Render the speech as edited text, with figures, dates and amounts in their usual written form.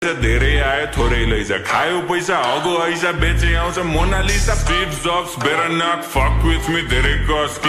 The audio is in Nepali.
धेरै आयो थोरै लैजा खायो पैसा हगो ऐसा बेचे आउँछ Mona Lisa Steve Jobs better not fuck with me धेरै कस